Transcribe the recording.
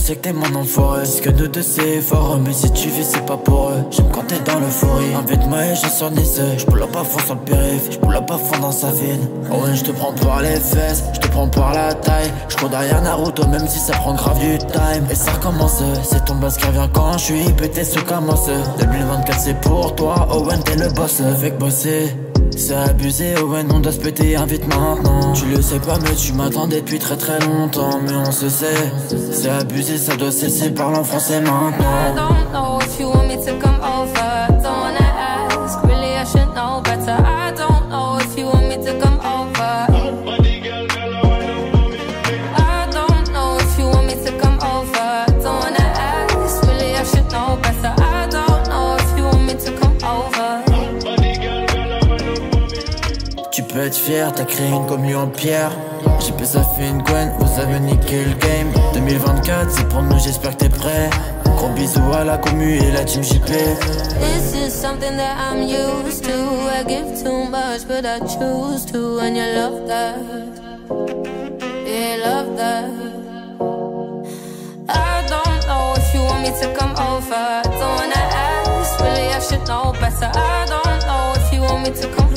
sais que t'es mon enfoiré. Ce que nous deux c'est fort, mais si tu vis c'est pas pour eux. J'aime quand t'es dans l'euphorie. Invite-moi et je sur Nice. J'poule pas fond sur le périph', j'poule pas fond dans sa ville. Oh ouais, j'te prends par les fesses, j'te prends par la taille. J'cours derrière Naruto même si ça prend grave du time. Et ça recommence, c'est ton boss qui revient quand j'suis pété sous commence. 2024 c'est pour toi, Owen t'es le boss. Avec bosser c'est abusé, Owen, on doit se péter, invite maintenant. Tu le sais pas, mais tu m'attendais depuis très très longtemps. Mais on se sait, c'est abusé, ça doit cesser, parle en français maintenant. I don't know if you want me to come over. Don't wanna ask, really I should know better. I don't know if you want me to come over. I don't know if you want me to come over. Don't wanna ask, really I should know better. I don't know if you want me to come over. Tu peux être fier, t'as créé une commu en pierre. JP ça fait une Gwen, vous avez niqué le game. 2024 c'est pour nous, j'espère que t'es prêt. Gros bisous à la commu et la team JP. This is something that I'm used to. I give too much but I choose to. And you love that, yeah, love that. I don't know if you want me to come over. Don't wanna ask, really I should know better. I don't know if you want me to come